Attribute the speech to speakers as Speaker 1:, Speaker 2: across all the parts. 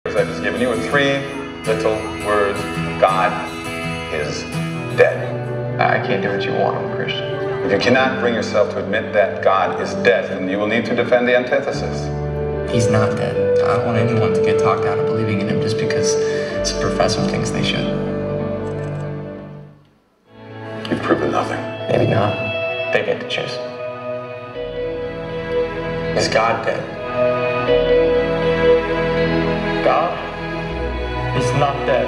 Speaker 1: I've just given you are three little words. God is dead. I can't do what you want, I'm a Christian. If you cannot bring yourself to admit that God is dead, then you will need to defend the antithesis.
Speaker 2: He's not dead. I don't want anyone to get talked out of believing in him just because some professor thinks they should.
Speaker 1: You've proven nothing.
Speaker 2: Maybe not. They get to choose. Is God dead? God is not dead.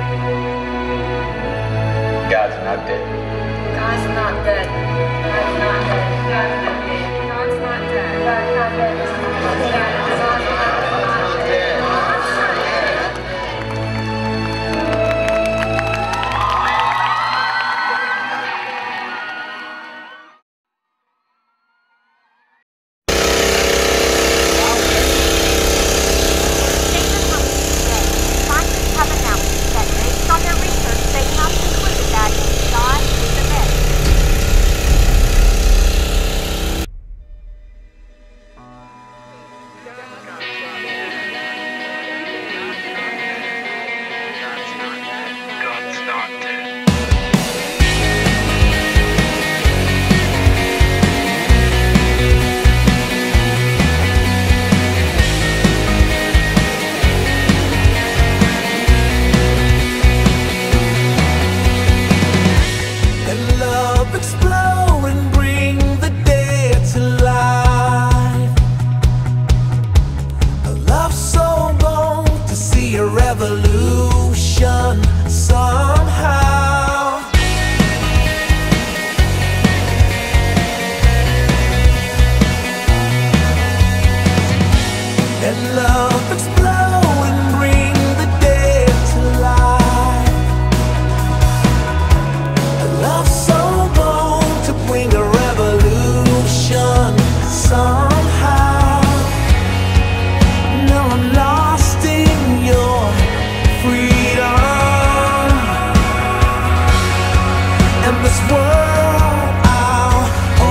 Speaker 1: God's not dead.
Speaker 3: God's not dead. God's not dead. God's not dead. God's not dead. God's not dead.
Speaker 4: Revolution somehow. And love explode and bring the dead to life. A love so bold to bring a revolution somehow. Now I'm lost in your freedom, and this world I'll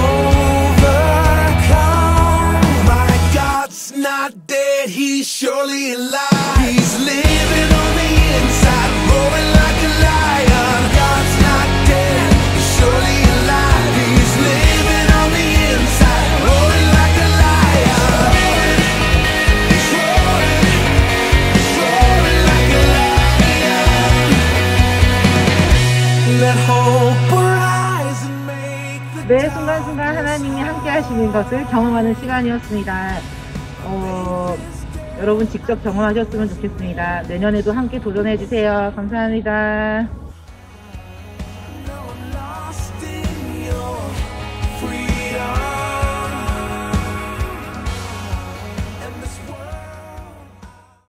Speaker 4: overcome. My God's not dead, he's surely alive. He's living on the inside, roaring like a lion. God's not dead, he's surely alive. He's living on the inside, roaring like a lion. He's roaring, he's roaring like a lion. Let hope arise and make the
Speaker 5: 매 순간순간 하나님이 함께 하시는 것을 경험하는 시간이었습니다. 여러분 직접 경험하셨으면 좋겠습니다. 내년에도 함께 도전해 주세요. 감사합니다.